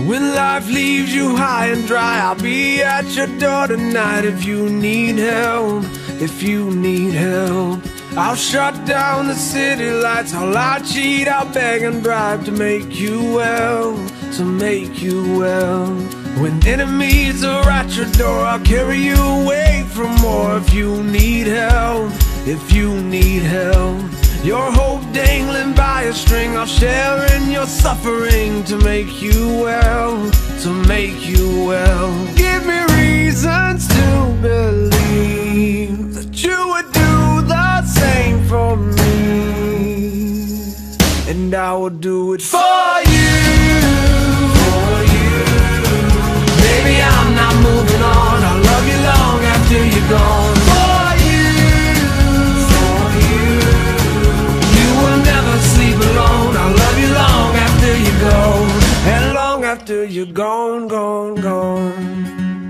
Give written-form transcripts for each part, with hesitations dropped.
When life leaves you high and dry, I'll be at your door tonight. If you need help, if you need help, I'll shut down the city lights. I'll cheat, I'll beg and bribe to make you well, to make you well. When enemies are at your door, I'll carry you away from more. If you need help, if you need help, your hope dangling by a string, I'll share in your suffering to make you well, to make you well. Give me reasons to believe that you would do the same for me, and I will do it for you, for you. Baby, I'm not moving on. I'll love you long after you're gone. For you, for you. You will never sleep alone. I'll love you long after you go, and long after you're gone, gone, gone.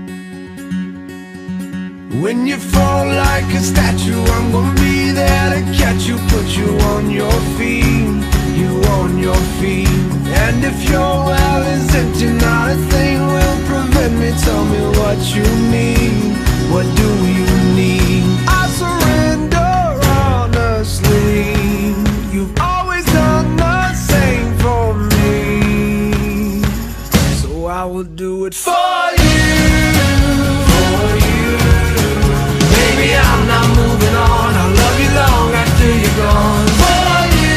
When you fall like a statue, I'm gonna be there to catch you, put you on your feet, you on your feet. And if your well is empty, not a thing will prevent me. Tell me what you need, what do you need? I surrender honestly. You've always done the same for me, so I will do it for you, for you. Baby, I'm not moving on. I'll love you long after you're gone. For you,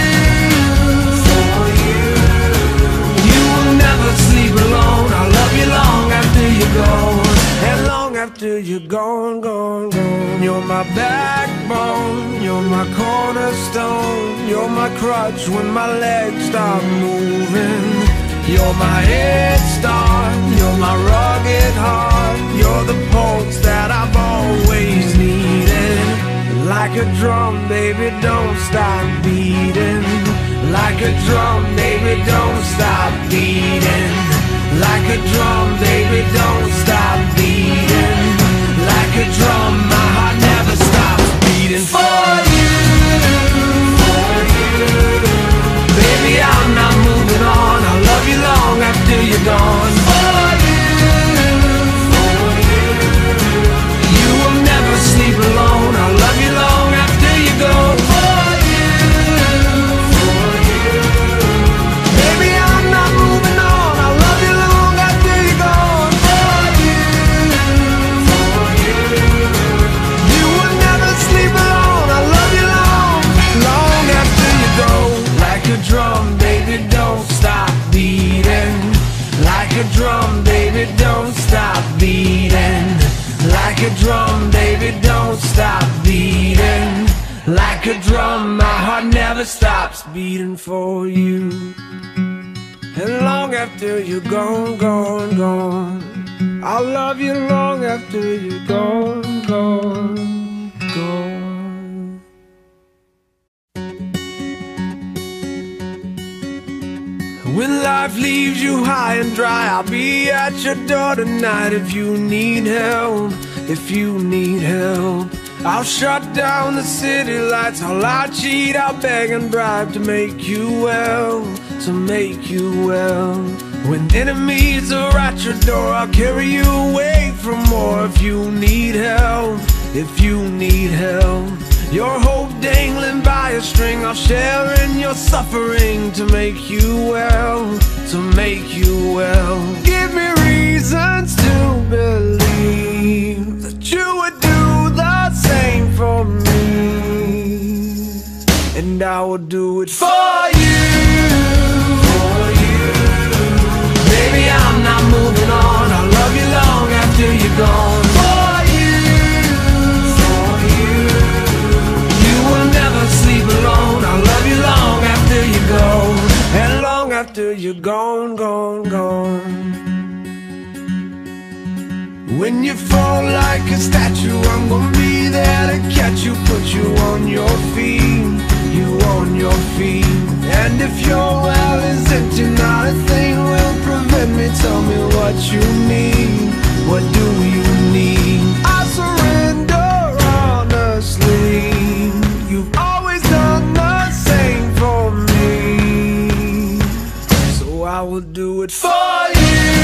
for you. You will never sleep alone. I'll love you long after you're gone, and long after you're gone, gone, gone. You're my backbone, you're my cornerstone, you're my crutch when my legs stop moving. You're my head start, you're my rugged heart, you're the pulse that I've always needed. Like a drum, baby, don't stop beating. Like a drum, baby, don't stop beating. Like a drum, baby, don't stop beating. Like a drum, my heart never stops beating. For you, for you. Baby, I'm not moving on. I'll love you long after you're gone. For you, for you. You will never sleep alone. I'll love you long after you go. For you, for you. Baby, I'm not moving on. I'll love you long after you're gone. For you, for you. You will never sleep alone. I'll love you long, long after you go. Like a drum, baby, don't stop beating. Like a drum, baby, don't stop beating. Like a drum, baby, don't stop beating. Like a drum, my heart never stops beating for you. And long after you're gone, gone, gone, I'll love you long after you're gone, gone, gone. When life leaves you high and dry, I'll be at your door tonight. If you need help, if you need help, I'll shut down the city lights. I'll cheat, I'll beg and bribe to make you well, to make you well. When enemies are at your door, I'll carry you away from more. If you need help, if you need help, your hope dangling by a string, I'll share in your suffering to make you well, to make you well. Give me reasons to believe that you would do the same for me, and I will do it for you, for you. Baby, I'm not moving on. I'll love you long after you're gone. For you, for you. You will never sleep alone. I'll love you long after you go, and long after you're gone, gone, gone. When you fall like a statue, I'm gonna be there to catch you, put you on your feet, you on your feet. And if your well is empty, not a thing will prevent me. Tell me what you need, what do you need? I surrender honestly. You've always done the same for me, so I will do it for you.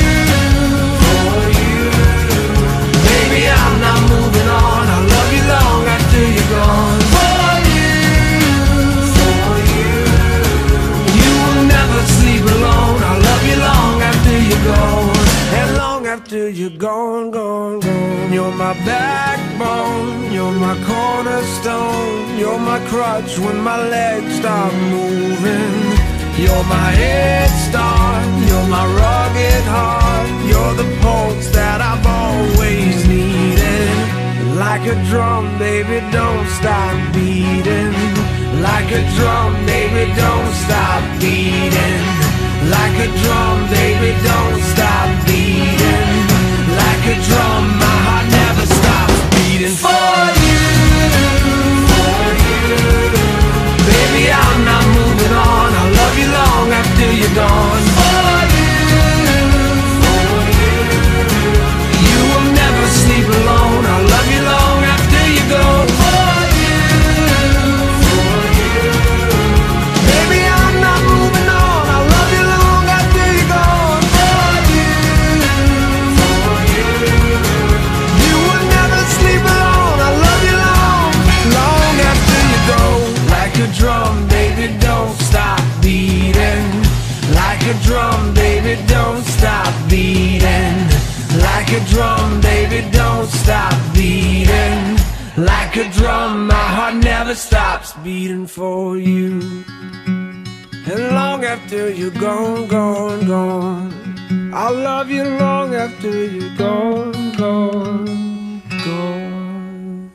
my crutch when my legs stop moving. You're my head start, you're my rugged heart. You're the pulse that I've always needed. Like a drum, baby, don't stop beating. Like a drum, baby, don't stop beating. Like a drum, baby, don't stop beating. Like a drum, my heart never stops beating. For you, for you. Baby, I'm not moving on. I'll love you long after you're gone. For you, for you. You will never sleep alone. I'll love you long after you go. For you, for you. Baby, I'm not moving on. I'll love you long after you're gone. For you, for you. You will never sleep alone. I'll love you long, long after you go. Like a drum, baby, don't stop beating. Like a drum, baby, don't stop beating. Like a drum, baby, don't stop beating. Like a drum, my heart never stops beating for you. And long after you're gone, gone, gone, I'll love you long after you're gone, gone, gone.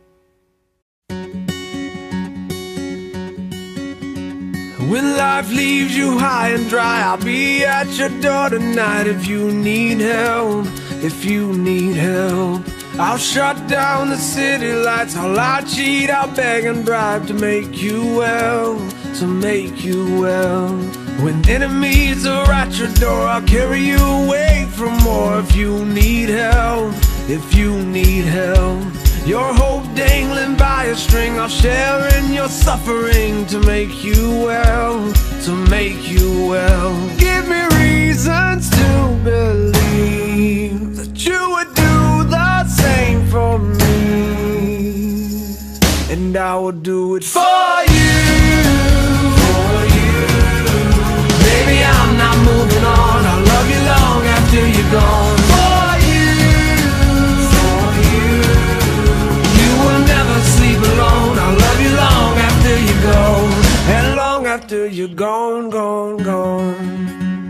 When life leaves you high and dry, I'll be at your door tonight. If you need help, if you need help, I'll shut down the city lights. I'll lie, cheat, I'll beg and bribe to make you well, to make you well. When enemies are at your door, I'll carry you away from more. If you need help, if you need help, your hope dangling by a string, I'll share in your suffering to make you well, to make you well. Give me reasons to believe that you would do the same for me, and I will do it for you, for you. Baby, I'm not moving on. I'll love you long after you're gone. For you, for you. You will never sleep alone. I'll love you long after you go, and long after you're gone, gone, gone.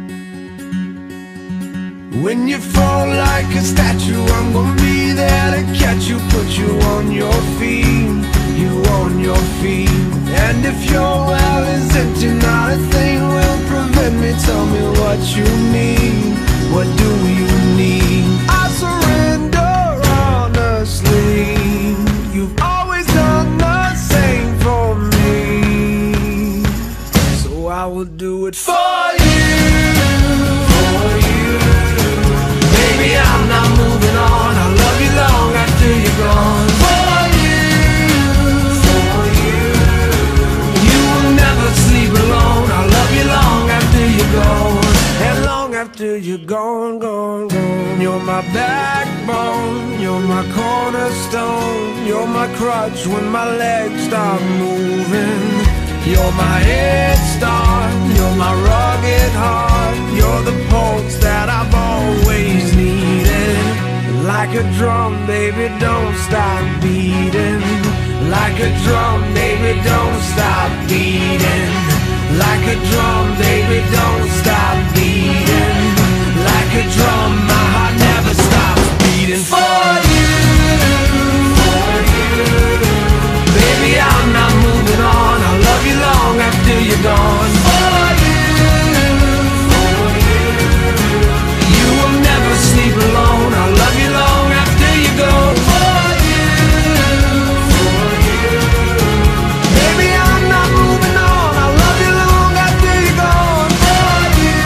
When you fall like a statue, I'm gonna be there to catch you, put you on your feet, you on your feet. And if your well is empty, not a thing will prevent me. Tell me what you need, what do you need? I surrender honestly. You've always done the same for me, so I will do it for you, for you. Baby, I'm not moving on. I'll love you long after you're gone. For you, for you. You will never sleep alone. I'll love you long after you're gone, and long after you're gone, gone, gone. You're my backbone, you're my cornerstone. You're my crutch when my legs stop moving. You're my head start, you're my rugged heart. You're the pulse that I've always needed. Like a drum, baby, don't stop beating. Like a drum, baby, don't stop beating. Like a drum, baby, don't stop beating. Like a drum, my heart never stops beating. For you, for you. Baby, I'm not moving on. I'll love you long after you're gone. For you, for you. You will never sleep alone. I'll love you long after you go. For you, for you. Baby, I'm not moving on. I'll love you long after you're gone. For you,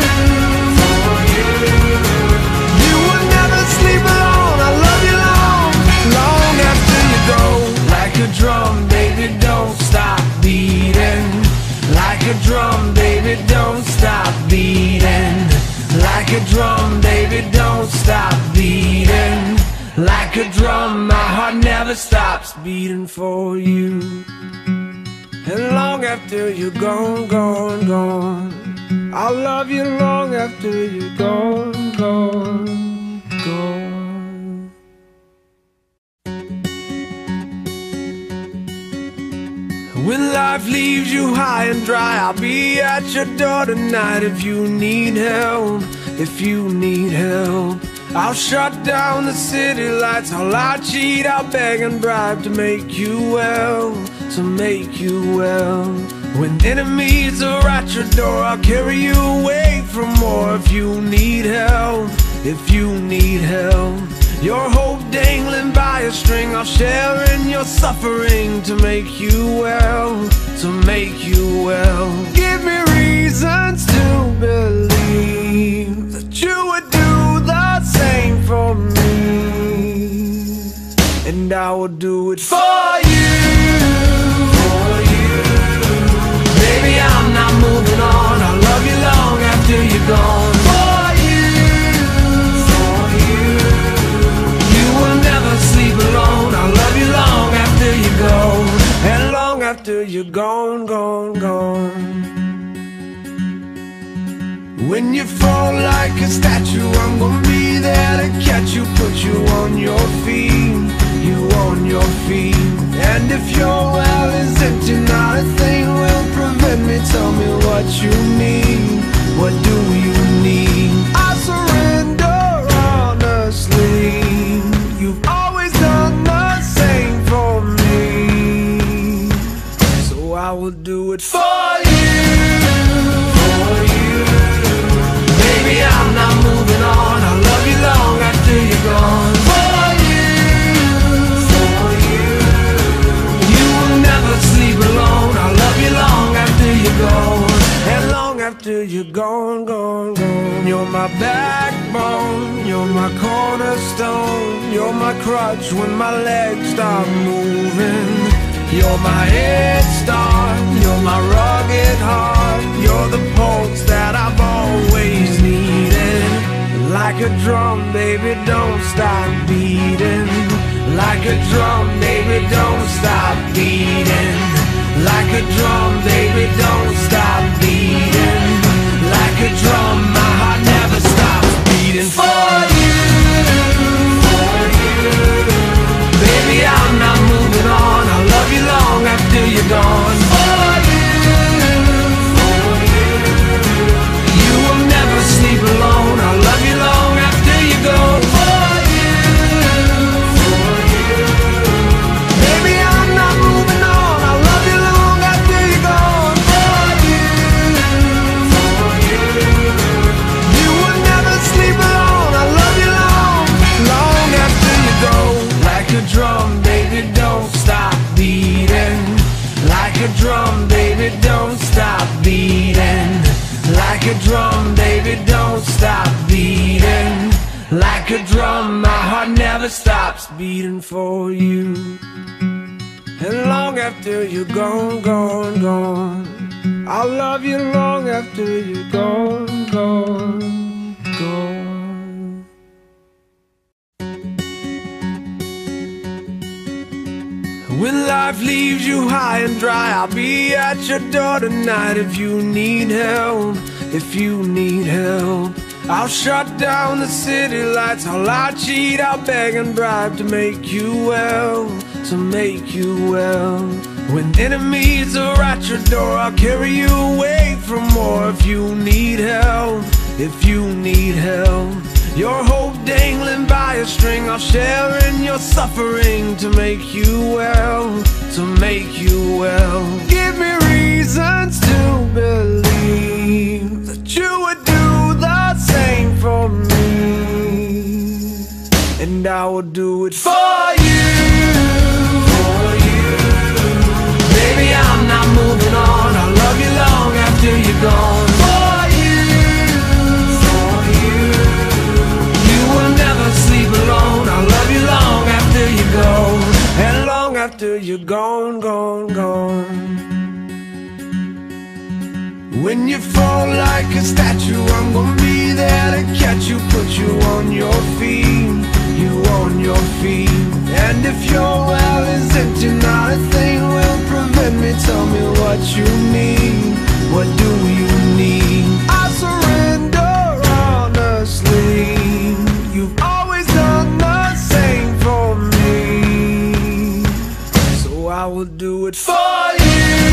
for you. You will never sleep alone. I'll love you long, long after you go. Like a drum, baby, don't stop beating. Like a drum, baby, don't stop beating. Like a drum, baby, don't stop beating. Like a drum, my heart never stops beating for you. And long after you're gone, gone, gone, I'll love you long after you're gone, gone, gone. When life leaves you high and dry, I'll be at your door tonight. If you need help, if you need help, I'll shut down the city lights. I'll lie, cheat, I'll beg and bribe to make you well, to make you well. When enemies are at your door, I'll carry you away from more. If you need help, if you need help, your hope dangling by a string, I'll share in your suffering to make you well, to make you well. Give me reasons to believe that you would do the same for me, and I will do it for you, for you. Baby, I'm not moving on. I'll love you long after you're gone. For you, for you. You will never sleep alone. I'll love you long after you go, and long after you're gone, gone, gone. When you fall like a statue, I'm gonna be there to catch you, put you on your feet, you on your feet. And if your well is empty, not a thing will prevent me. Tell me what you need, what do you need? I surrender honestly. You've always done the same for me, so I will do it for you, for you. Baby, I'm not moving on. I'll love you long after you're gone. For you, for you. You will never sleep alone. I'll love you long after you're gone, and long after you're gone, gone, gone. You're my backbone, you're my cornerstone, you're my crutch when my legs stop moving. You're my head start, you're my rugged heart, you're the pulse that I've always needed. Like a drum, baby, don't stop beating. Like a drum, baby, don't stop beating. Like a drum, baby, don't stop beating. Like a drum, my heart never stops beating. For you, for you. Baby, I'm not moving on. I'll love you long after you're gone. For you, for you. You will never sleep alone. I'll love you long after you go. For you, for you. Baby, I'm not moving on. I'll love you long after you're gone. For you, for you. You will never sleep alone. I'll love you long, long after you go. Like a drum, baby, don't stop beating. Like a drum, baby, don't stop beating. Like a drum, baby, don't stop beating. Like a drum, my heart never stops beating for you. And long after you're gone, gone, gone, I'll love you long after you're gone, gone, gone. When life leaves you high and dry, I'll be at your door tonight. If you need help, if you need help, I'll shut down the city lights. I'll lie, cheat, I'll beg and bribe to make you well, to make you well. When enemies are at your door, I'll carry you away from more. If you need help, if you need help, your hope dangling by a string, I'll share in your suffering to make you well, to make you well. Give me reasons to believe that you would do the same for me, and I will do it for you, for you. Baby, I'm not moving on. I'll love you long after you're gone. For you, for you. You will never sleep alone. I'll love you long after you go, and long after you're gone, gone, gone. When you fall like a statue, I'm gonna be there to catch you, put you on your feet, you on your feet. And if your well is empty, not a thing will prevent me. Tell me what you need, what do you need? I surrender honestly. You've always done the same for me, so I will do it for you.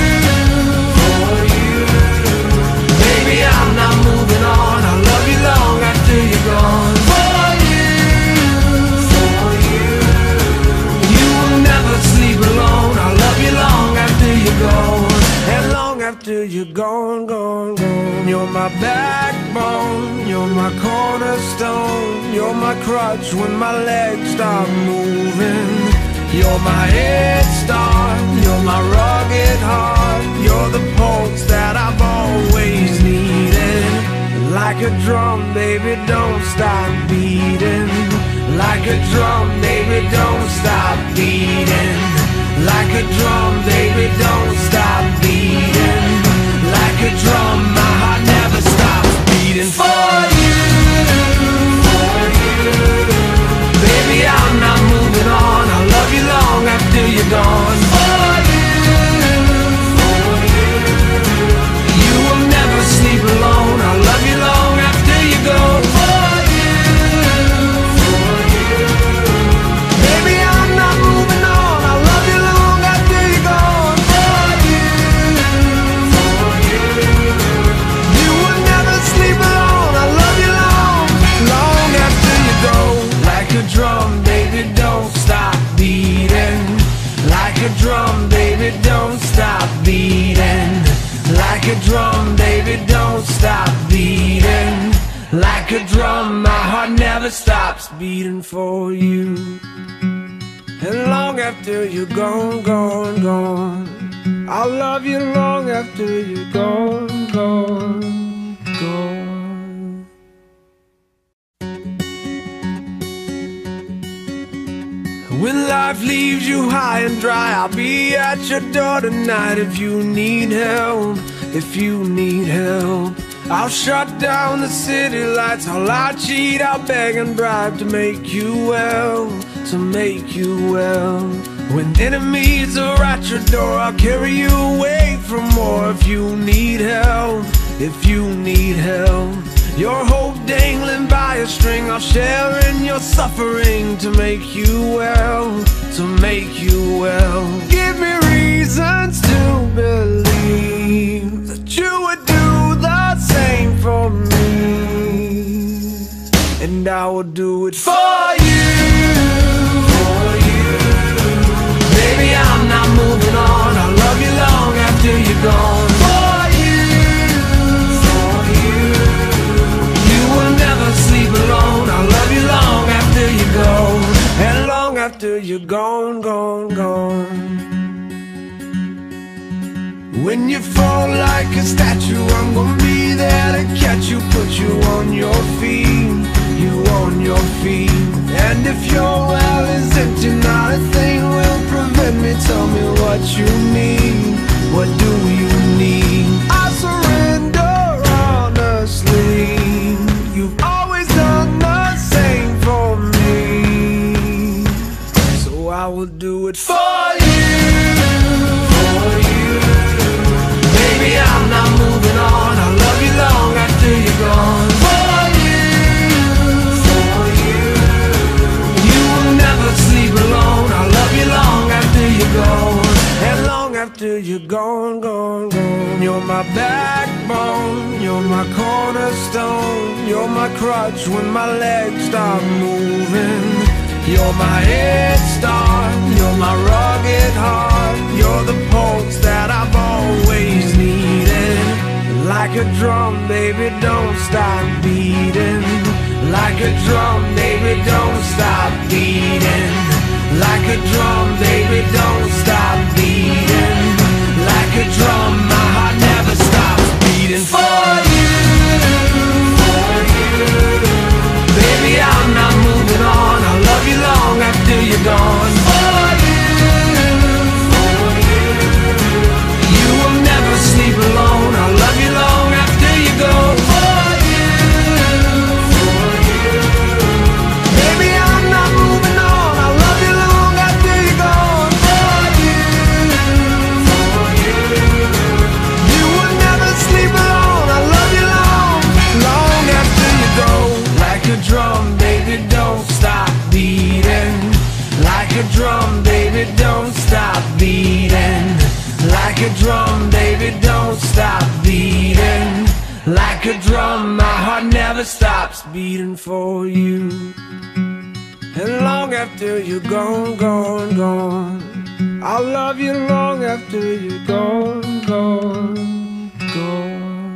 gone, gone. You're my backbone, you're my cornerstone, you're my crutch when my legs stop moving. You're my head start, you're my rugged heart, you're the pulse that I've always needed. Like a drum, baby, don't stop beating. Like a drum, baby, don't stop beating. Like a drum, baby, don't stop beating. Like a drum, my heart never stops beating. For you, for you. Baby, I'm not moving on. I'll love you long after you're gone. For you, for you. You will never sleep alone. I'll love you long after you go. For you, for you. Baby, I'm not moving on. I'll love you long after you're gone. For you, for you. You will never sleep alone. I'll love you long, long after you go. Like a drum, baby, don't stop beating. Like a drum, baby, don't stop beating. Like a drum, baby, don't stop beating. Like a drum, my heart never stops beating for you. And long after you're gone, gone, gone, I'll love you long after you're gone, gone, gone. When life leaves you high and dry, I'll be at your door tonight. If you need help, if you need help, I'll shut down the city lights. I'll lie, cheat, I'll beg and bribe to make you well, to make you well. When enemies are at your door, I'll carry you away from more. If you need help, if you need help, your hope dangling by a string, I'll share in your suffering to make you well, to make you well. Give me reasons to believe that you would do the same for me, and I will do it for you, for you. Baby, I'm not moving on. I'll love you long after you're gone. For you, for you. You will never sleep alone. I'll love you long after you go, and long after you're gone, gone, gone. When you fall like a statue, I'm gonna be there to catch you, put you on your feet, you on your feet. And if your well is empty, not a thing will prevent me. Tell me what you need, what do you need? I surrender honestly. You've always done the same for me, so I will do it for you, for you. Baby, I'm not moving on. I'll love you long after you're gone. For you, for you. You will never sleep alone. I'll love you long after you go, and long after you're gone, gone, gone. You're my backbone, you're my cornerstone, you're my crutch when my legs stop moving. You're my head start, you're my rugged heart, you're the pulse that I've always needed. Like a drum, baby, don't stop beating. Like a drum, baby, don't stop beating. Like a drum, baby, don't stop beating. Like a drum, my heart never stops beating. For you, for you. Baby, I'm not moving on. I'll love you long after you're gone. For you, for you. You will never sleep alone. I'll love you long after you go. For you, for you. Baby, I'm not moving on. I'll love you long after you're gone. For you, for you. You will never sleep alone. I'll love you long, long after you go. Like a drum, baby, don't stop beating. Like a drum, baby, don't stop beating. Like a drum, baby, don't stop beating. Like a drum, my heart never stops beating for you. And long after you're gone, gone, gone, I'll love you long after you're gone, gone, gone.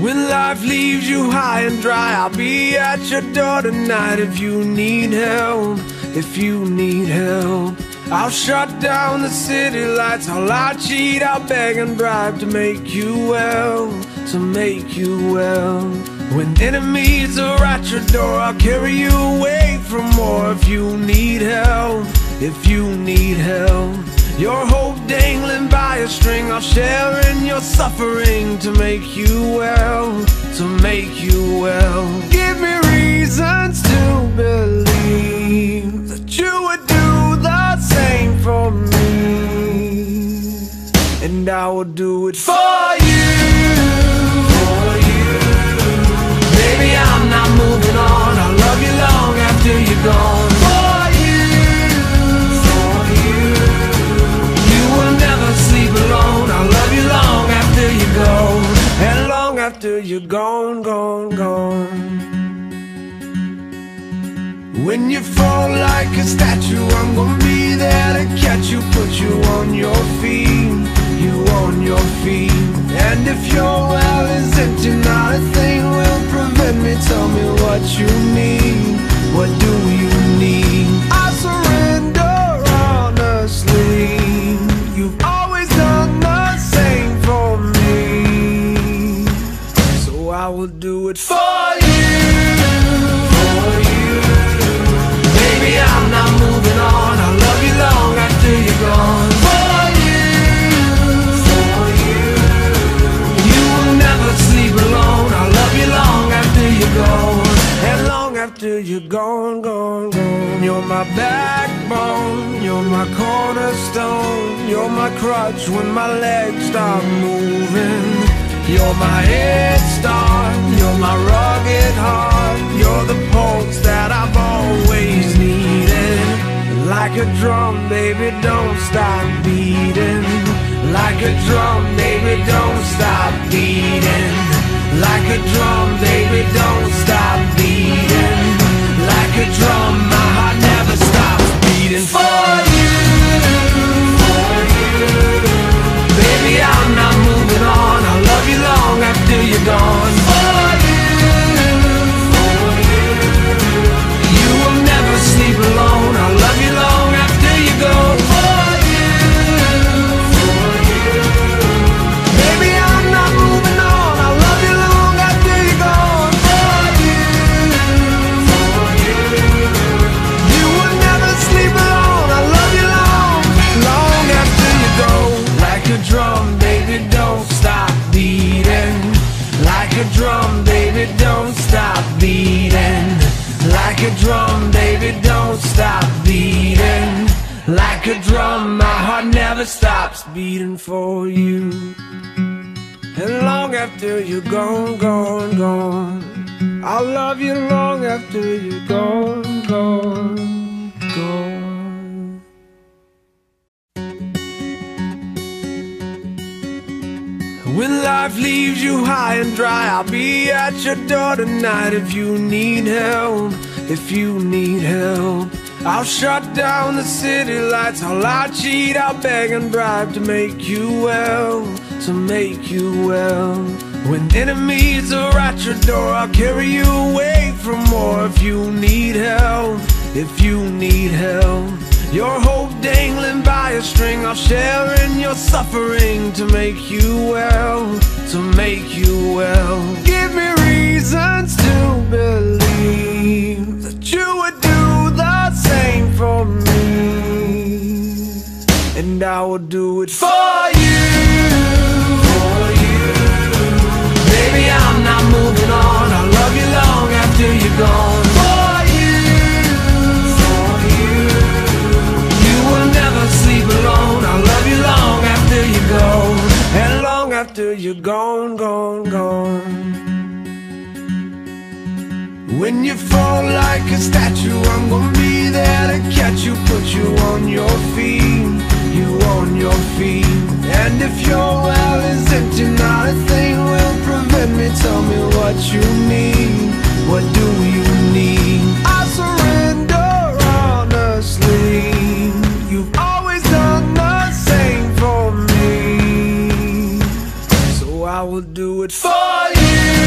When life leaves you high and dry, I'll be at your door tonight. If you need help, if you need help, I'll shut down the city lights. I'll cheat, I'll beg and bribe to make you well, to make you well. When enemies are at your door, I'll carry you away from more. If you need help, if you need help, your hope dangling by a string, I'll share in your suffering to make you well, to make you well. Give me reasons to believe that you would do the same for me, and I will do it for you, for you. Baby, I'm not moving on. I'll love you long after you're gone. For you, for you. You will never sleep alone. I'll love you long after you're gone, and long after you're gone, gone, gone. When you fall like a statue, I'm gonna be there to catch you, put you on your feet, you on your feet. And if your well is empty, not a thing will prevent me. Tell me what you need, what do you need? I surrender honestly. You've always done the same for me, so I will do it for you, for you. Baby, I'm not moving on. I'll love you long after you're gone. For you, for you. You will never sleep alone. I'll love you long after you're gone, and long after you're gone, gone, gone. You're my backbone, you're my cornerstone, you're my crutch when my legs stop moving. You're my head start, you're my rugged heart, you're the pulse that I've always needed. Like a drum, baby, don't stop beating. Like a drum, baby, don't stop beating. Like a drum, baby, don't stop beating. Like a drum, my heart never stops beating. For you, for you. Baby, I'm not moving on. I'll love you long after you're gone. For you, for you. You will never sleep alone. I'll love you long after you go. For you, for you. Baby, I'm not moving on. I'll love you long after you're gone. For you, for you. You will never sleep alone. I'll love you long, long after you go. Like a drum, baby, don't stop beating. Like a drum, baby, don't stop beating. Like a drum, baby, don't stop beating. Like a drum, my heart never stops beating for you. And long after you're gone, gone, gone, I'll love you long after you're gone, gone, gone. When life leaves you high and dry, I'll be at your door tonight. If you need help, if you need help, I'll shut down the city lights. I'll cheat, I'll beg and bribe to make you well, to make you well. When enemies are at your door, I'll carry you away from more. If you need help, if you need help, your hope dangling by a string, I'll share in your suffering to make you well, to make you well. Give me reasons to believe that you would do the same for me, and I will do it for you, for you. Baby, I'm not moving on. I'll love you long after you're gone. For you, for you. You will never sleep alone. I'll love you long after you're gone, and long after you're gone, gone, gone. When you fall like a statue, I'm gonna be there to catch you, put you on your feet, you on your feet. And if your well is empty, not a thing will prevent me. Tell me what you need, what do you need? I surrender honestly. You've always done the same for me, so I will do it for you.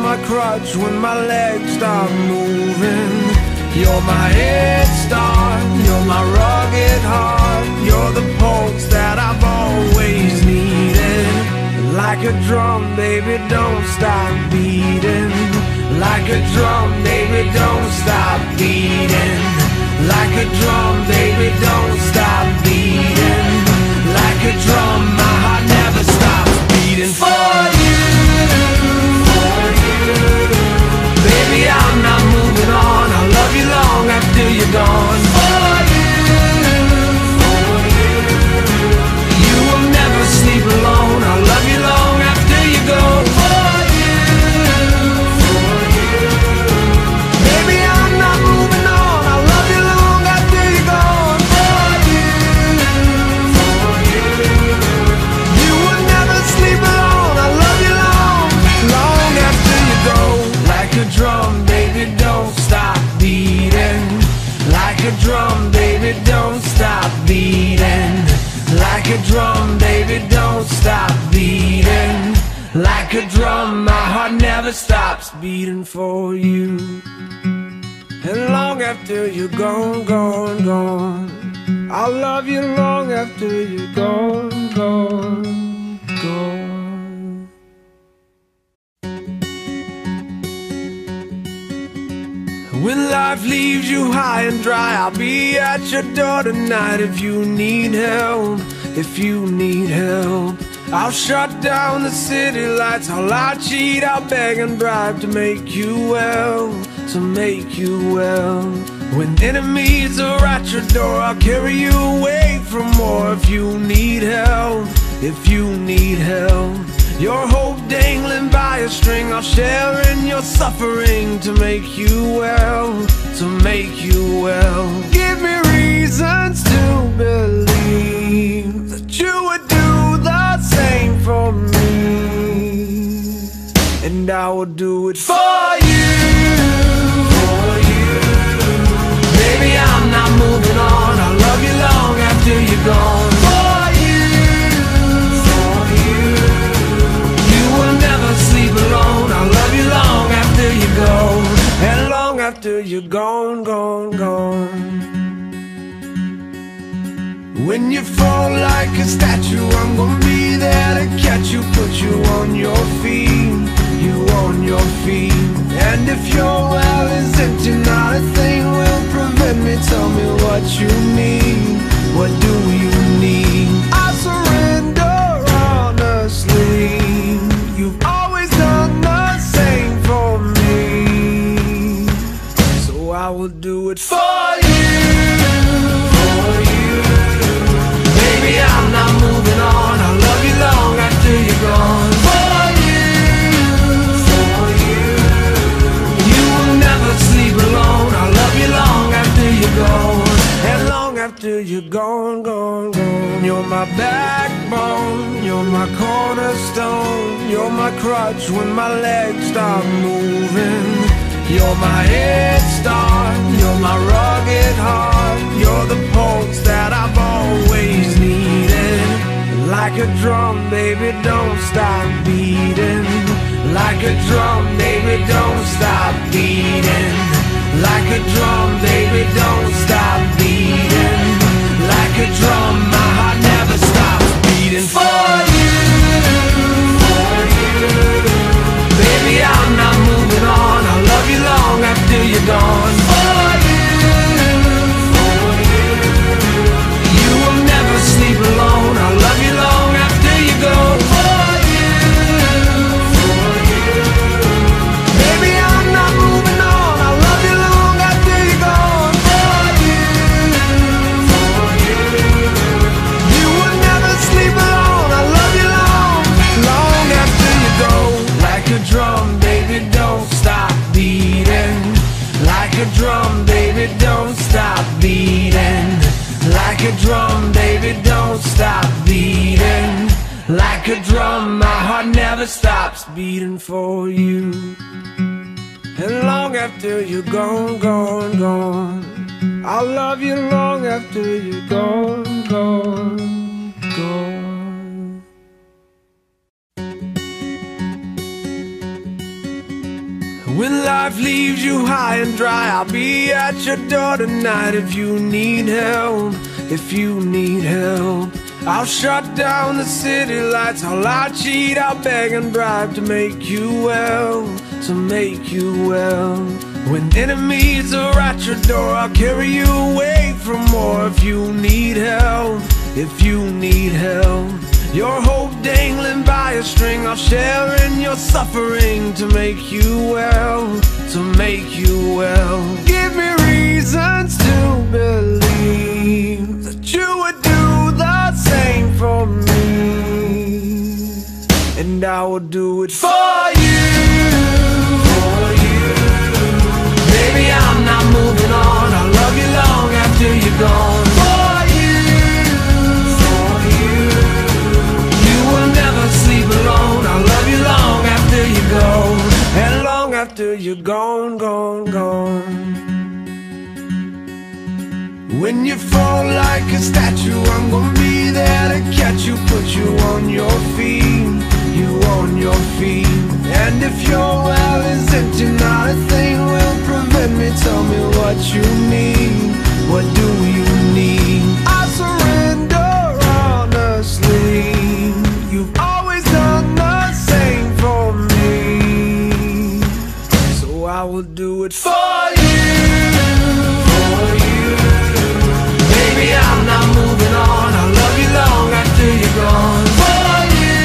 my crutch when my legs stop moving. You're my head start, you're my rugged heart. You're the pulse that I've always needed. Like a drum, baby, don't stop beating. Like a drum, baby, don't stop beating. Like a drum, baby, don't stop beating. Like a drum, my heart never stops beating. For you, baby, I'm not moving on. I'll love you long after you're gone. For you, you will never sleep alone. I'll love you long after you go. For you, baby, I'm not moving on. I'll love you long after you're gone. For you, you will never sleep alone. I'll love you long, long after you go. Like a drum, baby, don't stop beating. Like a drum, baby, don't stop beating. Like a drum, baby, don't stop beating. Like a drum, my heart never stops beating for you. And long after you're gone, gone, gone, I'll love you long after you're gone, gone, gone. When life leaves you high and dry, I'll be at your door tonight. If you need help, if you need help, I'll shut down the city lights. I'll lie, cheat, I'll beg and bribe to make you well, to make you well. When enemies are at your door, I'll carry you away from more. If you need help, if you need help, your hope dangling by a string, I'll share in your suffering to make you well, to make you well. Give me reasons to believe that you would do the same for me, and I will do it for you. For you, baby, I'm not moving on. I'll love you long after you're gone. For you, you will never sleep alone. I'll love you long after you go, and long after you're gone, gone, gone. When you fall like a statue, I'm gonna be there to catch you, put you on your feet, you on your feet. And if your well is empty, not a thing will prevent me. Tell me what you need, what do you need? I surrender honestly. You've always done the same for me, so I will do it for you. For you, baby, I'm not moving on. I'll love you long after you're gone. For you, you will never sleep alone. I'll love you long after you're gone, and long after you're gone, gone, gone. You're my backbone, you're my cornerstone. You're my crutch when my legs stop moving. You're my head start, you're my rugged heart. You're the pulse that I've always needed. Like a drum, baby, don't stop beating. Like a drum, baby, don't stop beating. Like a drum, baby, don't stop beating. Like a drum, my heart never stops beating. For you, baby, I'm not moving on. I'll love you long after you're gone. For you, you will never sleep alone. I'll love you long after you go. For you, baby, I'm not moving on. I'll love you long after you're gone. For you, you will never sleep alone. I'll love you long, long after you go. Like a drum, baby, don't stop beating. Like a drum, baby, don't stop beating. Like a drum, baby, don't stop beating. Like a drum, my heart never stops beating for you. And long after you're gone, gone, gone, I'll love you long after you're gone, gone, gone. When life leaves you high and dry, I'll be at your door tonight. If you need help, if you need help, I'll shut down the city lights. I'll cheat, I'll beg and bribe to make you well, to make you well. When enemies are at your door, I'll carry you away from more. If you need help, if you need help, your hope dangling by a string, I'll share in your suffering to make you well, to make you well. Give me reasons to believe that you would do the same for me, and I will do it for you, for you. Baby, I'm not moving on. I'll love you long after you're gone. For you, for you. You will never sleep alone. I'll love you long after you're gone, and long after you're gone, gone, gone. When you fall like a statue, I'm gonna be there to catch you, put you on your feet, you on your feet. And if your well is empty, not a thing will prevent me. Tell me what you need, what do you need? I surrender honestly. You've always done the same for me, so I will do it for you, for you. Baby, I'm not moving on. I'll love you long after you're gone. For you,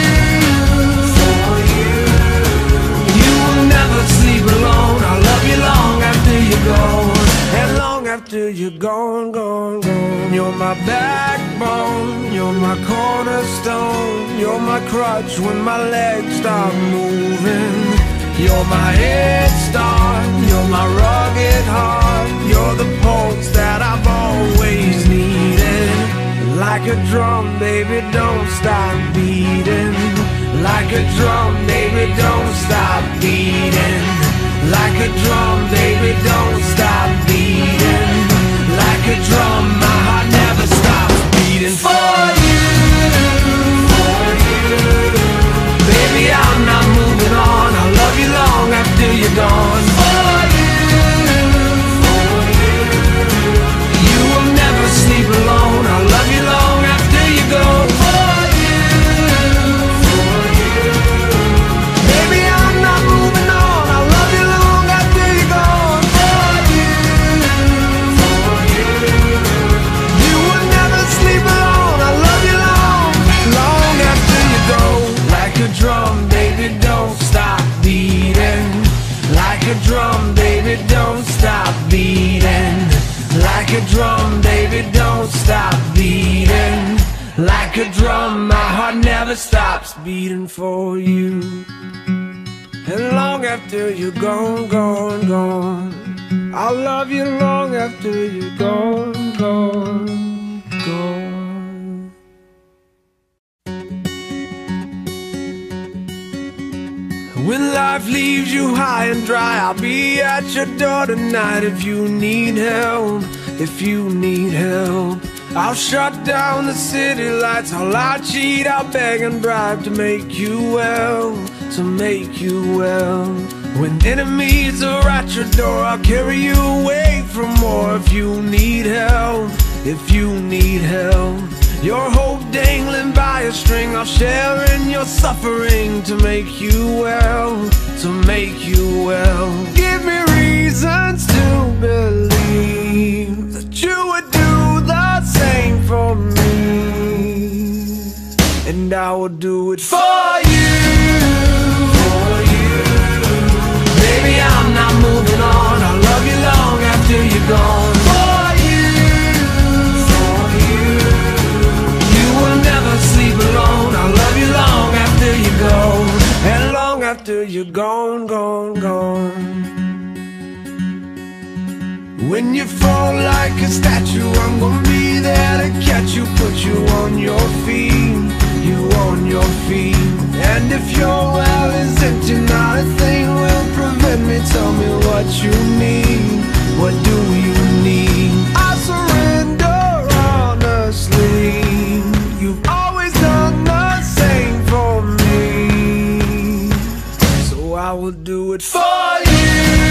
for you. You will never sleep alone. I'll love you long after you're gone, and long after you're gone, gone, gone. You're my backbone, you're my cornerstone, you're my crutch when my legs stop moving. You're my head start, you're my rugged heart, you're the pulse that I've always needed. Like a drum, baby, don't stop beating. Like a drum, baby, don't stop beating. Like a drum, baby, don't stop beating. Like a drum, my heart never stops beating. For you, for you. Baby, I'm not moving on. I'll love you long after you're gone. For you, for you. You will never sleep alone. I'll love you long after you go. For you, for you. Baby, I'm not moving on. I'll love you long after you're gone. For you, for you. You will never sleep alone. I'll love you long, long after you go. Like a drum, baby, don't stop beating. Like a drum, baby, don't stop beating. Like a drum, baby, don't stop beating. Like a drum, my heart never stops beating for you. And long after you're gone, gone, gone, I'll love you long after you're gone, gone, gone. When life leaves you high and dry, I'll be at your door tonight. If you need help, if you need help, I'll shut down the city lights. I'll cheat, I'll beg and bribe to make you well, to make you well. When enemies are at your door, I'll carry you away from more. If you need help, if you need help, your hope dangling by a string, I'll share in your suffering to make you well, to make you well. Give me reasons to believe that you would do the same for me, and I will do it for you, for you. Baby, I'm not moving on. I'll love you long after you're gone. For you, for you. You will never sleep alone. I'll love you long after you go, and long after you're gone, gone, gone. When you fall like a statue, I'm gonna be there to catch you, put you on your feet, you on your feet. And if your well is empty, not a thing will prevent me. Tell me what you need, what do you need? I surrender honestly. You've always done the same for me, so I will do it for you.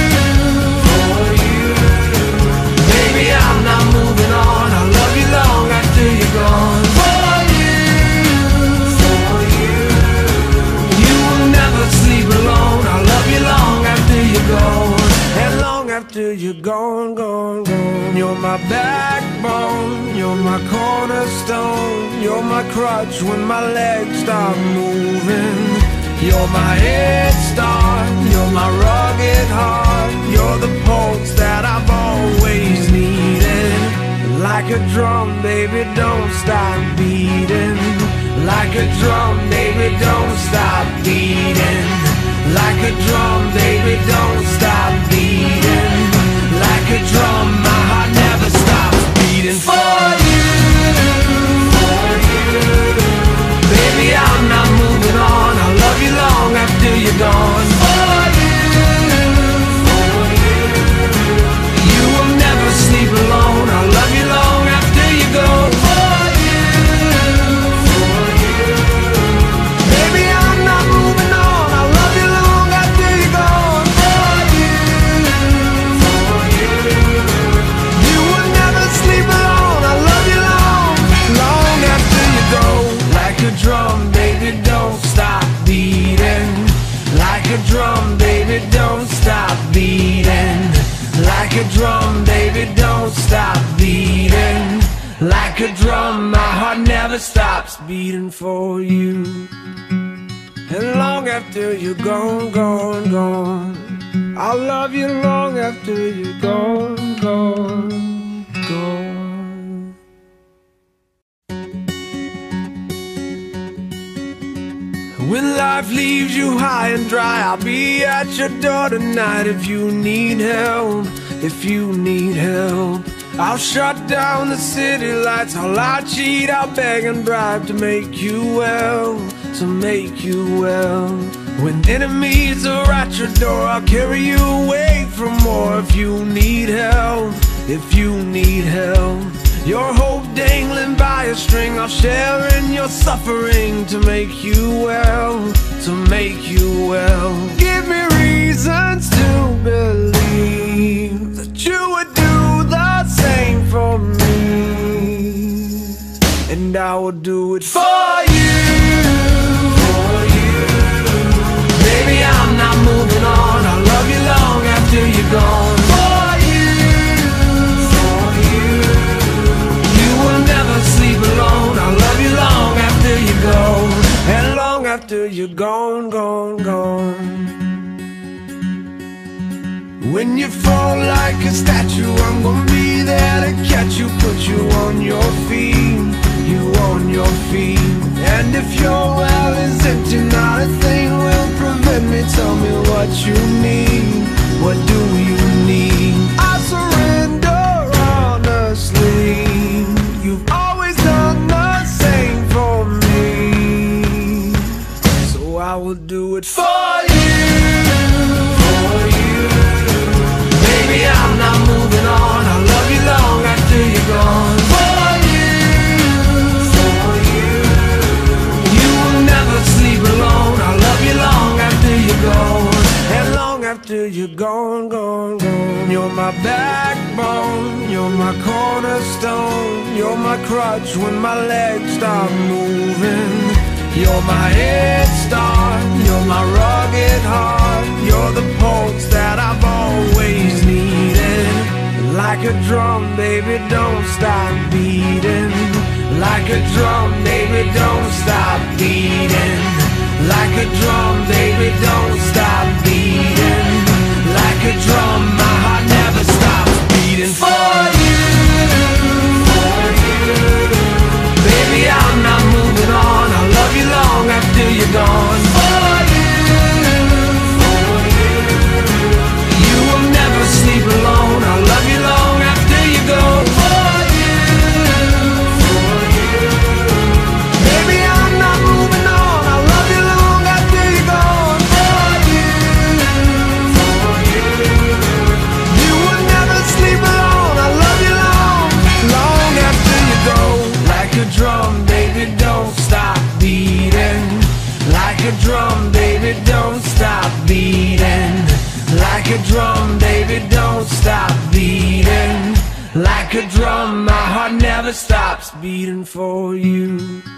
after you're gone, gone, gone. You're my backbone, you're my cornerstone, you're my crutch when my legs stop moving. You're my head start, you're my rugged heart, you're the pulse that I've always needed. Like a drum, baby, don't stop beating. Like a drum, baby, don't stop beating. Like a drum, baby, don't stop beating. Like a drum, my heart never stops beating. For you, baby, I'm not moving on. I'll love you long after you're gone. For you will never sleep alone. I'll love you long after you go. For you, baby, I'm not moving on. I'll love you long after you're gone. For you, you will never sleep alone. I'll love you long, long after you go. Like a drum, baby, don't stop beating. Like a drum, baby, don't stop beating. Like a drum, baby, don't stop beating. Like a drum, my heart never stops beating for you. And long after you're gone, gone, gone, I'll love you long after you're gone, gone, gone. When life leaves you high and dry, I'll be at your door tonight if you need help, if you need help. I'll shut down the city lights, I'll cheat, I'll beg and bribe to make you well, to make you well. When enemies are at your door, I'll carry you away from more if you need help, if you need help. Your hope dangling by a string, I'll share in your suffering to make you well, to make you well. Give me reasons to believe that you would do the same for me, and I will do it for you, for you. Baby, I'm not moving on. I'll love you long after you're gone. For you, for you. You will never sleep alone. I'll love you long after you go, and long after you're gone, gone, gone. When you fall like a statue, I'm gonna be there to catch you, put you on your feet, you on your feet. And if your well is empty, not a thing will prevent me. Tell me what you need, what do you need? I surrender honestly. You've always done the same for me, so I will do it for you, for you. Baby, I'm not moving on. I'll love you long after you're gone. For you, for you. You will never sleep alone. I'll love you long after you're gone, and long after you're gone, gone, gone. You're my backbone, you're my cornerstone, you're my crutch when my legs stop moving. You're my head start, you're my rugged heart, you're the pulse that I've always needed. Like a drum, baby, don't stop beating. Like a drum, baby, don't stop beating. Like a drum, baby, don't stop beating. Like a drum, my heart never stops beating. For you, for you. Baby, I'm not moving on. I'll love you long after you're gone. For you, for you. You will never sleep alone. I'll love you long after you go. For you, for you. Baby, I'm not moving on. I'll love you long after you're gone. For you, for you. You will never sleep alone. I'll love you long, long after you go. Like a drum, baby, don't stop beating. Like a drum, baby, don't stop beating. Like a drum, baby, don't stop beating. Like a drum, my heart never stops beating for you.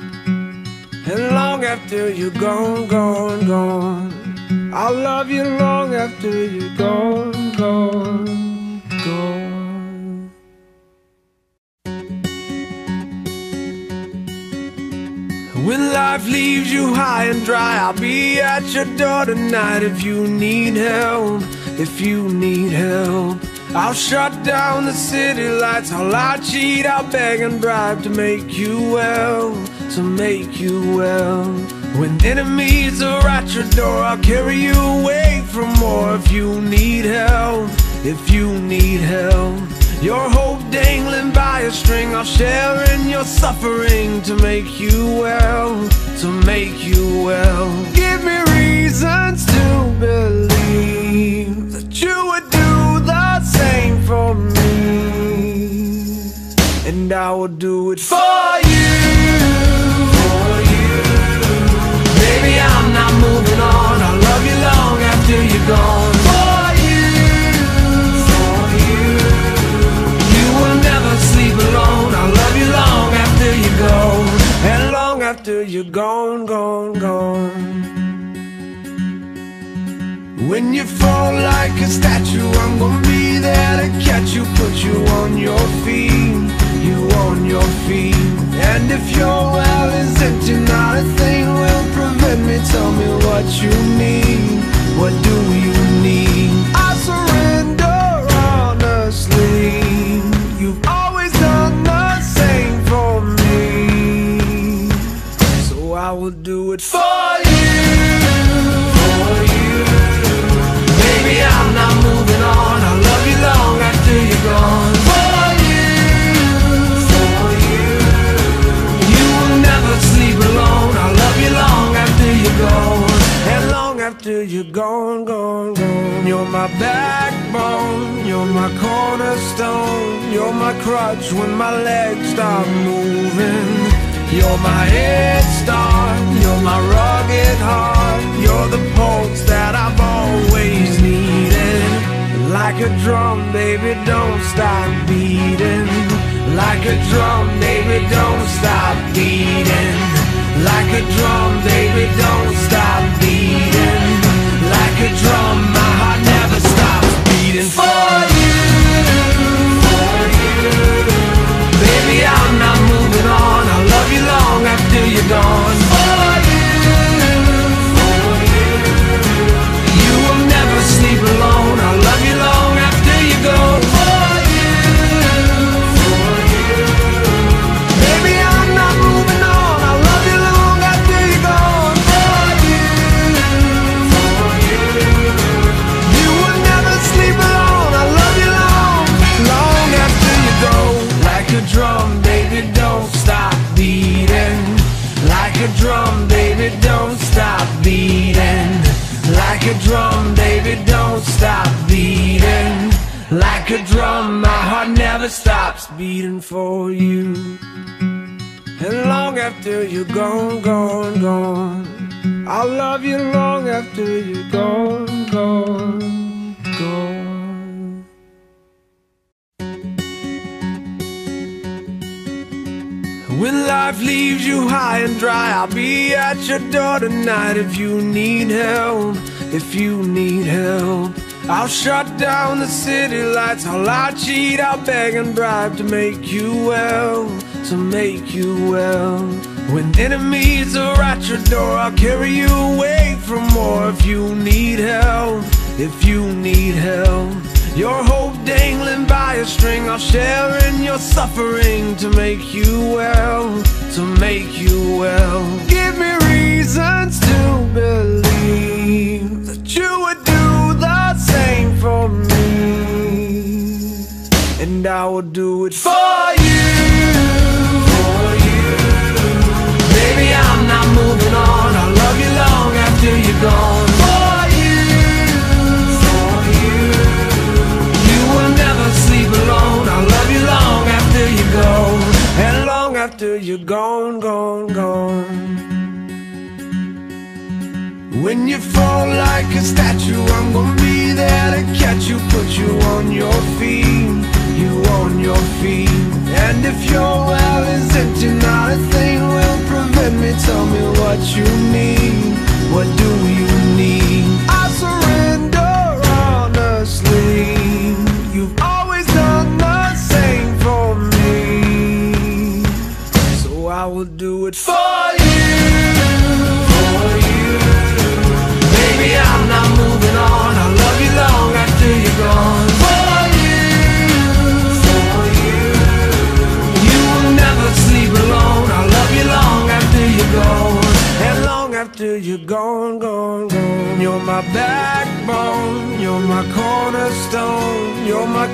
And long after you're gone, gone, gone, I'll love you long after you're gone, gone. life leaves you high and dry, I'll be at your door tonight if you need help, if you need help. I'll shut down the city lights, I'll lie, cheat, I'll beg and bribe to make you well, to make you well. When enemies are at your door, I'll carry you away from more if you need help, if you need help. Your hope dangling by a string, I'll share in your suffering to make you well, to make you well. Give me reasons to believe that you would do the same for me, and I will do it for you, for you. Baby, I'm not moving on, I'll love you long after you're gone. For you, for you. You will never sleep alone, I'll love you long after you're gone, and long after you're gone, gone, gone. When you fall like a statue, I'm gonna be there to catch you, put you on your feet, you on your feet. And if your well is empty, not a thing will prevent me. Tell me what you need, what do you need? I surrender honestly, you've always done the same for me, so I will do it for you, for you. Baby, I'm not moving on, I'll love you long after you're gone. For you, for you. You will never sleep alone, I'll love you long after you're gone, and long after you're gone, gone, gone. You're my backbone, you're my cornerstone, you're my crutch when my legs stop moving. You're my head start, you're my rugged heart, you're the pulse that I've always needed. Like a drum, baby, don't stop beating. Like a drum, baby, don't stop beating. Like a drum, baby, don't stop beating. Like a drum, my heart never stops beating. For you, for you. Baby, I'm not moving on, I'll love you long after you're gone. For you, for you. You will never sleep alone, I'll love you long after you're gone. For you, for you. Baby, I'm not moving on, I'll love you long after you're gone. For you, for you. You will never sleep alone, I'll love you long, long after you go. Like a drum, baby, don't stop beating. Like a drum, baby, don't stop beating. Like a drum, baby, don't stop beating. Like a drum, my heart never stops beating for you. And long after you're gone, gone, gone, I'll love you long after you're gone, gone, gone. When life leaves you high and dry, I'll be at your door tonight if you need help, if you need help. I'll shut down the city lights, I'll lie, cheat, I'll beg and bribe to make you well, to make you well. When enemies are at your door, I'll carry you away from more if you need help, if you need help. Your hope dangling by a string, I'll share in your suffering to make you well, to make you well. Give me reasons to believe that you would do the same for me, and I will do it for you, for you. Baby, I'm not moving on, I'll love you long after you're gone. For you, for you. You will never sleep alone, I'll love you long after you go, and long after you're gone, gone, gone. When you fall like a statue, I'm gonna be there to catch you, put you on your feet, you on your feet. And if your well is empty, not a thing will prevent me. Tell me what you need, what do you need? I surrender honestly, you've always done the same for me, so I will do it for you.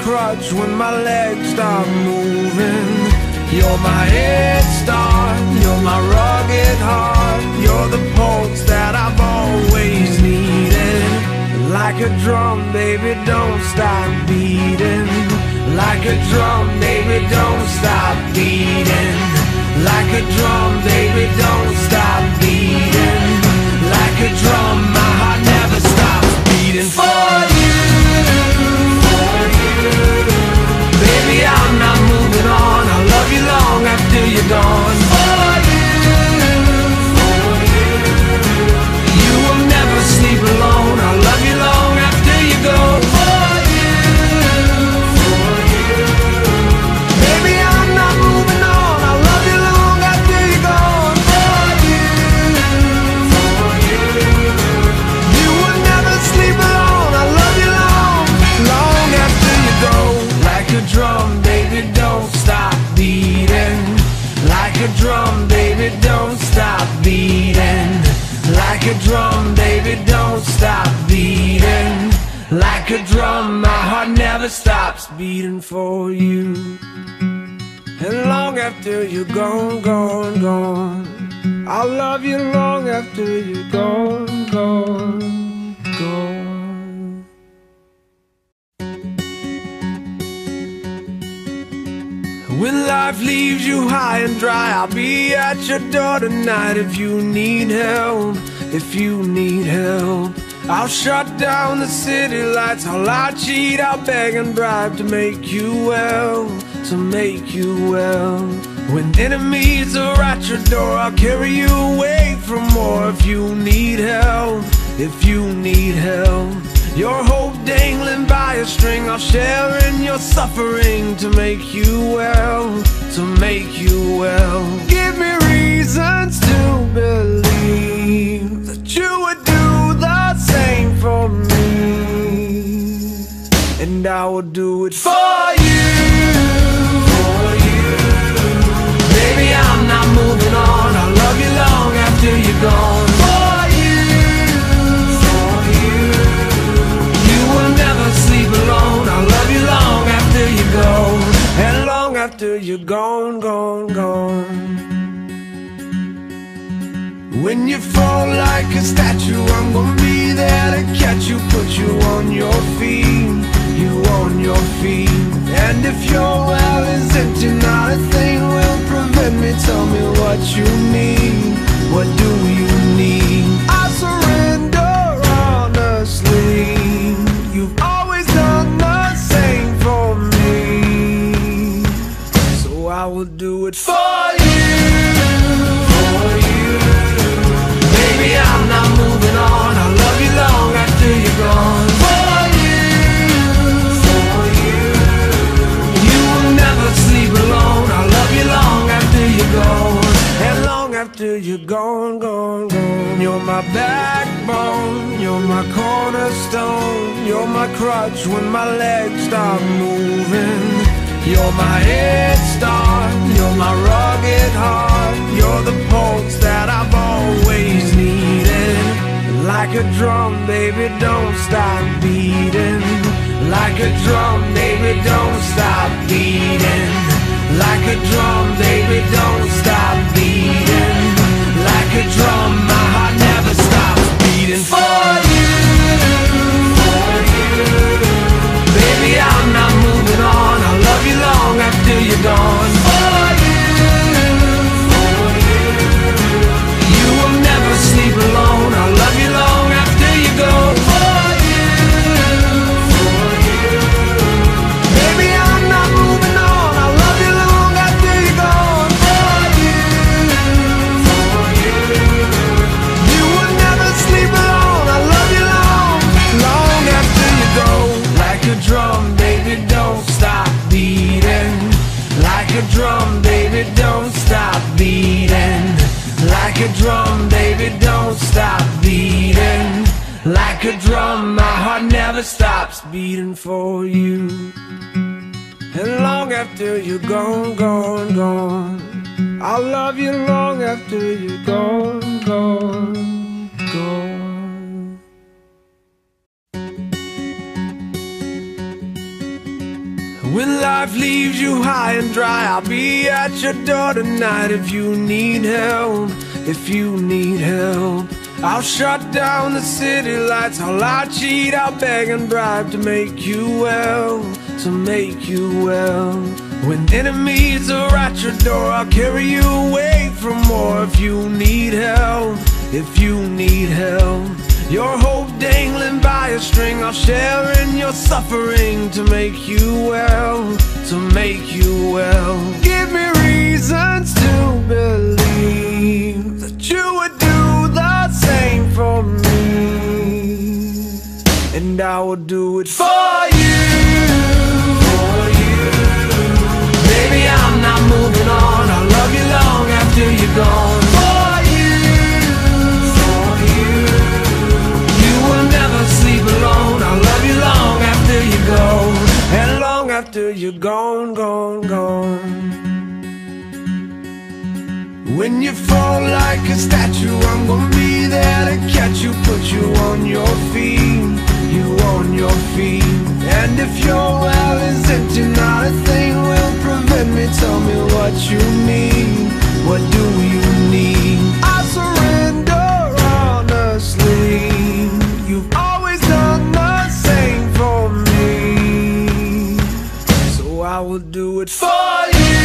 crutch when my legs stop moving. You're my head start, you're my rugged heart. You're the pulse that I've always needed. Like a drum, baby, don't stop beating. Like a drum, baby, don't stop beating. Like a drum, baby, don't stop beating. Like a drum, my heart never stops beating. For you, for you. Baby, I'm not moving on. I'll love you long after you're gone. For you, for you. You will never sleep alone. I'll love you long after you go. For you, for you. Baby, I'm not moving on. I'll love you long after you're gone. For you, for you. You will never sleep alone. I'll love you long, long after you go. Like a drum, baby, don't stop beating. Like a drum, baby, don't stop beating. Like a drum, baby, don't stop beating. Like a drum, my heart never stops beating for you. And long after you're gone, gone, gone, I'll love you long after you're gone, gone, gone. When life leaves you high and dry, I'll be at your door tonight. If you need help, if you need help, I'll shut down the city lights. I'll cheat, I'll beg and bribe to make you well, to make you well. When enemies are at your door, I'll carry you away from more. If you need help, if you need help, your hope dangling by a string, I'll share in your suffering to make you well, to make you well. Give me reasons to believe that you would do the same for me, and I will do it for you, for you. Baby, I'm not moving on. I'll love you long after you're gone. For you, for you. You will never sleep alone. I'll love you long after you go, and long after you're gone, gone, gone. When you fall like a statue, I'm gonna be there to catch you, put you on your feet, you on your feet. And if your well is empty, not a thing will prevent me. Tell me what you need, what do you need? I surrender honestly. You've always done the same for me, so I will do it for you, for you. Baby, I'm not moving on. I'll love you long after you're gone. For you, for you. You will never sleep alone. I'll love you long after you're gone, and long after you're gone, gone, gone. You're my backbone, you're my cornerstone. You're my crutch when my legs stop moving. You're my head start, you're my rugged heart. You're the pulse that I've always needed. Like a drum, baby, don't stop beating. Like a drum, baby, don't stop beating. Like a drum, baby, don't stop beating. Like a drum, my heart never stops beating. For you, for you. Baby, I'm not moving on. I'll love you long after you're gone. For you, for you. You will never sleep alone. I'll love you long after you go. For you, for you. Baby, I'm not moving on. I'll love you long after you're gone. For you, for you. You will never sleep alone. I'll love you long, long after you go. Like a drum, baby, don't stop beating. Like a drum, baby, don't stop beating. Like a drum, baby, don't stop beating. Like a drum, my heart never stops beating for you. And long after you're gone, gone, gone, I'll love you long after you're gone, gone, gone. When life leaves you high and dry, I'll be at your door tonight. If you need help, if you need help, I'll shut down the city lights. I'll lie, cheat, I'll beg and bribe to make you well, to make you well. When enemies are at your door, I'll carry you away from more. If you need help, if you need help, your hope dangling by a string, I'll share in your suffering to make you well, to make you well. Give me reasons to believe that you would do the same for me, and I will do it for you, for you. Baby, I'm not moving on. I'll love you long after you're gone. For you, for you. You will never sleep alone. I'll love you long after you go, and long after you're gone, gone, gone. When you fall like a statue, I'm gonna be there to catch you, put you on your feet, you on your feet. And if your well is empty, not a thing will prevent me. Tell me what you need, what do you need? I surrender honestly. You've always done the same for me, so I will do it for you,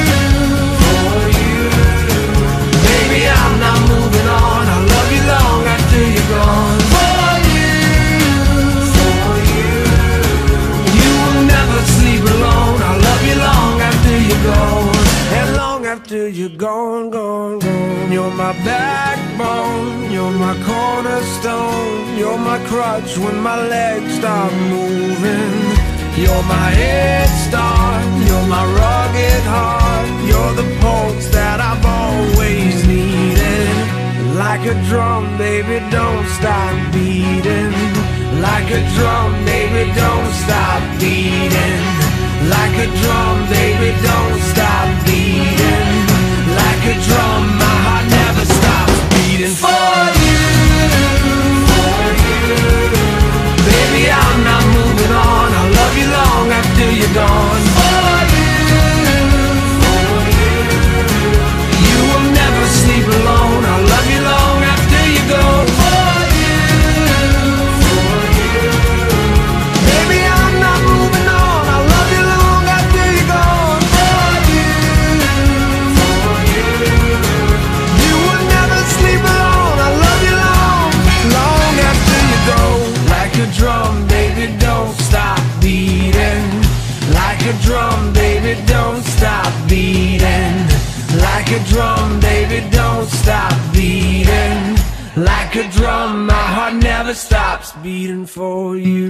for you. Baby, I'm not moving on. I'll love you long after you're gone. For you, for you. You will never sleep alone. I'll love you long after you're gone, and long after you're gone, gone, gone. You're my backbone, you're my cornerstone, you're my crutch when my legs stop moving. You're my head start, you're my rugged heart, you're the pulse that I've always needed. Like a drum, baby, don't stop beating. Like a drum, baby, don't stop beating. Like a drum, baby, don't stop beating. Like a drum, my heart never stops beating. For you, for you. Baby, I'm not moving on. I'll love you long after you're gone. For you, for you. You will never sleep alone. I'll love you long after you go. For you, for you. Baby, I'm not moving on. I'll love you long after you're gone. For you, for you. You will never sleep alone. I'll love you long, long after you go. Like a drum, baby, don't stop beating. Like a drum, baby, don't stop beating. Like a drum, baby, don't stop beating. Like a drum, my heart never stops beating for you.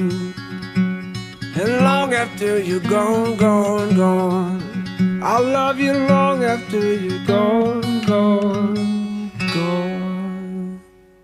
And long after you're gone, gone, gone, I'll love you long after you're gone, gone, gone.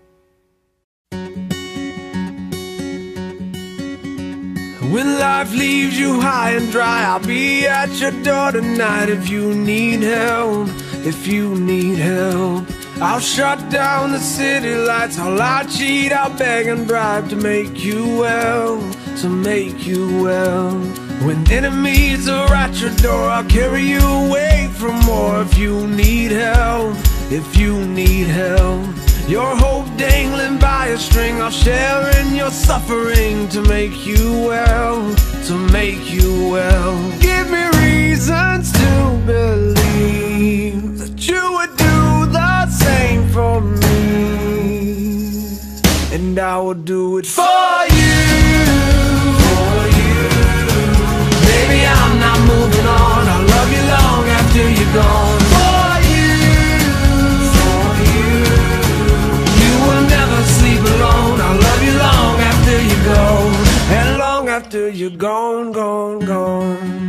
When life leaves you high and dry, I'll be at your door tonight. If you need help, if you need help, I'll shut down the city lights. I'll lie, cheat, I'll beg and bribe to make you well, to make you well. When enemies are at your door, I'll carry you away from more. If you need help, if you need help, your hope dangling by a string, I'll share in your suffering to make you well, to make you well. Give me reasons to believe that you would do the same for me, and I will do it for you, for you. Baby, I'm not moving on. I'll love you long after you're gone. For you, for you. You will never sleep alone. I'll love you long after you go, and long after you're gone, gone, gone.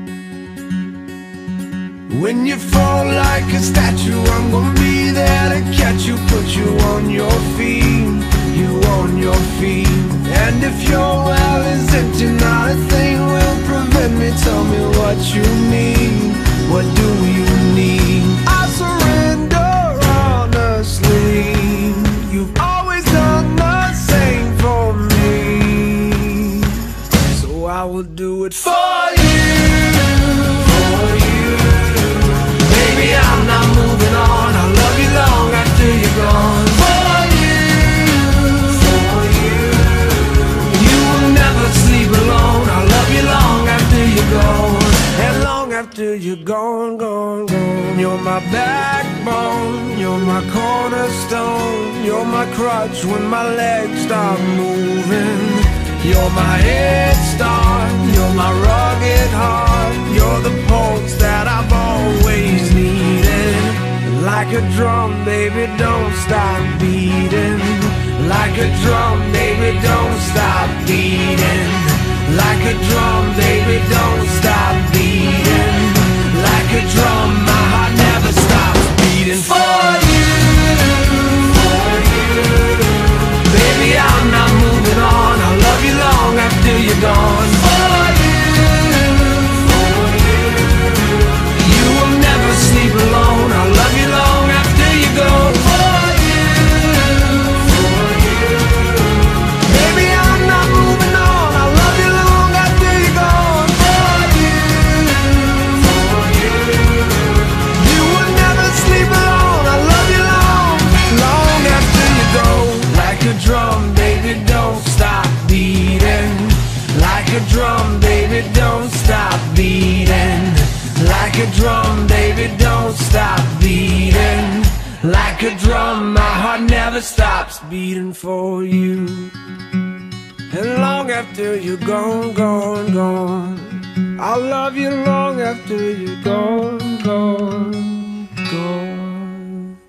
When you fall like a statue, I'm gonna be there to catch you, put you on your feet, you on your feet. And if your well is empty, not a thing will prevent me. Tell me what you need, what do you need? I surrender honestly. You've always done the same for me, so I will do it for you. after you're gone, gone, gone. You're my backbone, you're my cornerstone, you're my crutch when my legs stop moving. You're my head start, you're my rugged heart, you're the pulse that I've always needed. Like a drum, baby, don't stop beating. Like a drum, baby, don't stop beating. Like a drum, baby, don't stop beating. Like a drum, my heart never stops beating. For you, for you. Baby, I'm not moving on. I'll love you long after you're gone. For you, for you. You will never sleep alone. I'll love you long after you go. For you, for you. Baby, I'm not moving on. I'll love you long after you're gone. For you, for you. You will never sleep alone. I'll love you long, long after you go. Like a drum, baby, don't stop beating. Like a drum, baby, don't stop beating. Like a drum, baby, don't stop beating. Like a drum, my heart never stops beating for you. And long after you're gone, gone, gone, I'll love you long after you're gone, gone, gone.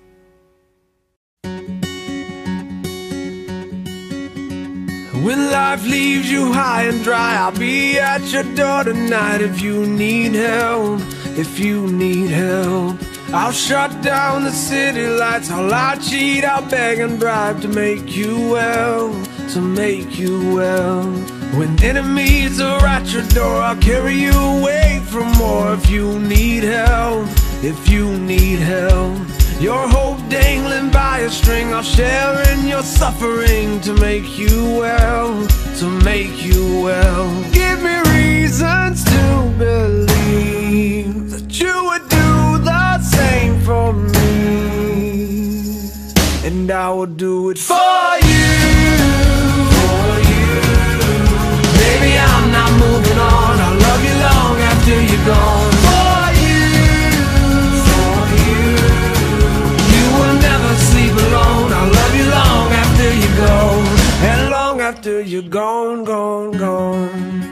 When life leaves you high and dry, I'll be at your door tonight. If you need help, if you need help, I'll shut down the city lights. I'll lie, cheat, I'll beg and bribe to make you well, to make you well. When enemies are at your door, I'll carry you away from more. If you need help, if you need help, your hope dangling by a string, I'll share in your suffering to make you well, to make you well. Give me reasons to believe that you would do the same for me, and I will do it for you, for you. Baby, I'm not moving on. I'll love you long after you're gone. For you, for you. You will never sleep alone. I'll love you long after you go, and long after you're gone, gone, gone.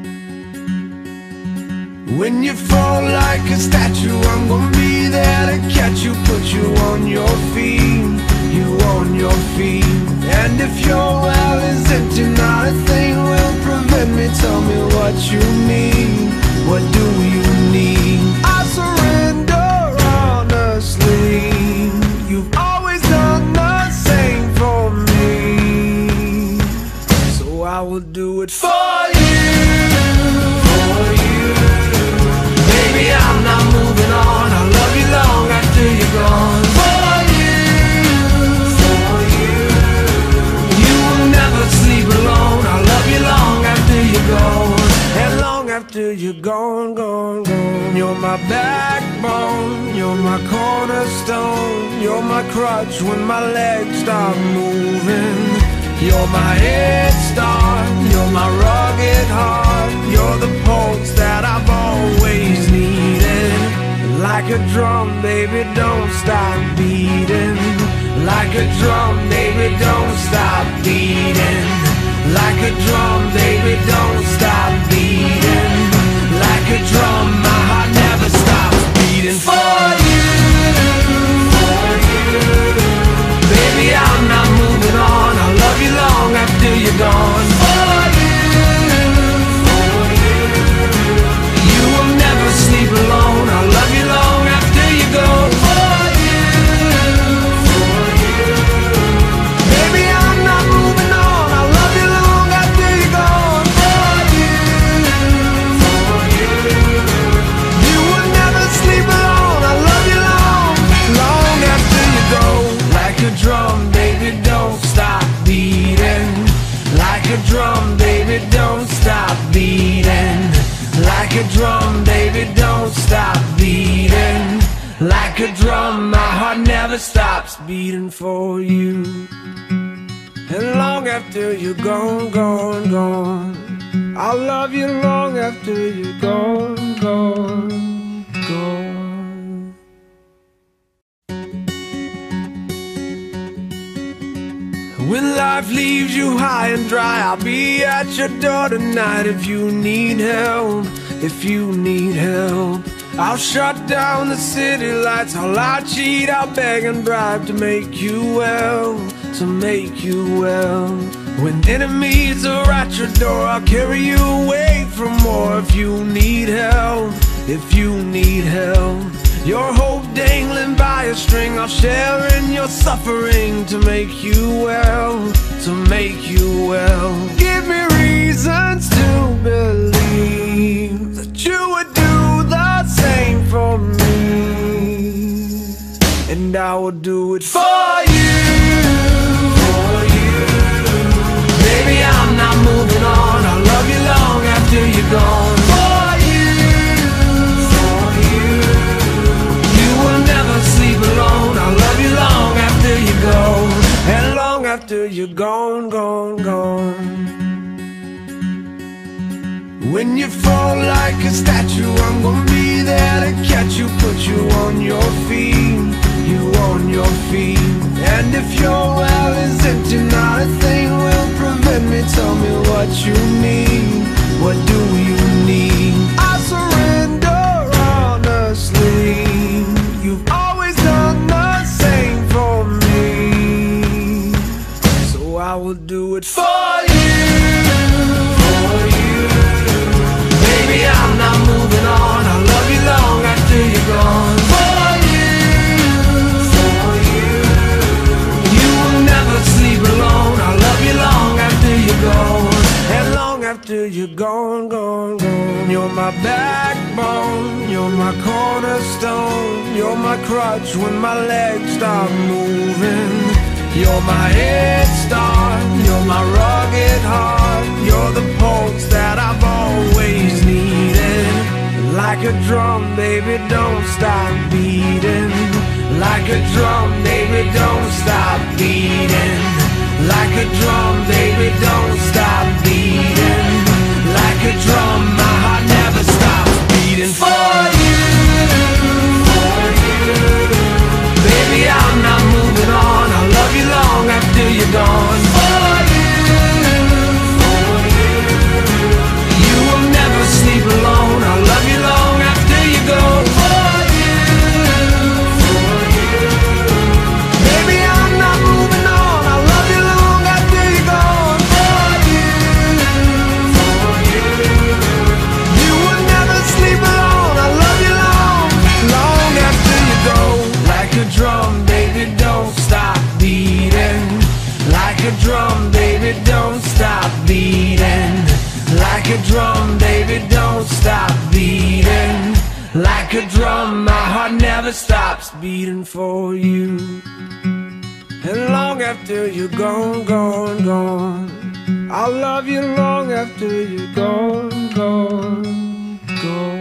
When you fall like a statue, I'm gonna be there to catch you, put you on your feet, you on your feet. And if your well is empty, not a thing will prevent me. Tell me what you need, what do you need? I surrender honestly. You've always done the same for me, so I will do it for you, for you. Baby, I'm not moving on. I'll love you long after you're gone. For you, for you. You will never sleep alone. I'll love you long after you're gone, and long after you're gone, gone, gone. You're my backbone, you're my cornerstone, you're my crutch when my legs stop moving. You're my head start, you're my rugged heart, you're the pulse that I've always needed. Like a drum, baby, don't stop beating. Like a drum, baby, don't stop beating. Like a drum, baby, don't stop beating. Like a drum, my heart never stops beating. For you, for you. Baby, I'm not moving on. I'll love you long after you're gone. For you, for you. You will never sleep alone. I'll love you long after you go. For you, for you. Baby, I'm not moving on. I'll love you long after you're gone. For you, for you. You will never sleep alone. I'll love you long, long after you go. Like a drum, baby, don't stop beating. Like a drum, baby, don't stop beating. Like a drum, baby, don't stop beating. Like a drum, my heart never stops beating for you. And long after you're gone, gone, gone, I'll love you long after you're gone, gone. life leaves you high and dry, I'll be at your door tonight if you need help, if you need help. I'll shut down the city lights, I'll lie, cheat, I'll beg and bribe to make you well, to make you well. When enemies are at your door, I'll carry you away from war if you need help, if you need help. Your hope dangling by a string, I'll share in your suffering to make you well, to make you well. Give me reasons to believe that you would do the same for me, and I will do it for you, for you. Baby, I'm not moving on, I'll love you long after you're gone. For you, for you. You will never sleep alone, I'll love you long after you go, and long after you're gone, gone, gone. When you fall like a statue, I'm gonna be there to catch you, put you on your feet, you on your feet. And if your well is empty, not a thing will prevent me. Tell me what you need, what do you need? I surrender honestly, you've always done the same for me, so I will do it for you, for you. Baby, I'm not moving on, I'll love you long after you're gone. For you, for you. You will never sleep alone, I'll love you long after you're gone, and long after you're gone, gone, gone. You're my backbone, you're my cornerstone, you're my crutch when my legs stop moving. You're my head start, you're my rugged heart, you're the pulse that I've always needed. Like a drum, baby, don't stop beating. Like a drum, baby, don't stop beating. Like a drum, baby, don't stop beating. Like a drum, my heart never stops beating. For you, for you. Baby, I'm not moving on, I'll love you long after you're gone. For you, for you. You will never sleep alone, I'll love you long after you go. For you, for you. Baby, I'm not moving on, I'll love you long after you're gone. For you, for you. You will never sleep alone, I'll love you long, long after you go. Like a drum, baby, don't stop beating. Like a drum, baby, don't stop beating. Like a drum, baby, don't stop beating. Like a drum, my heart never stops beating for you. And long after you're gone, gone, gone, I'll love you long after you're gone, gone, gone.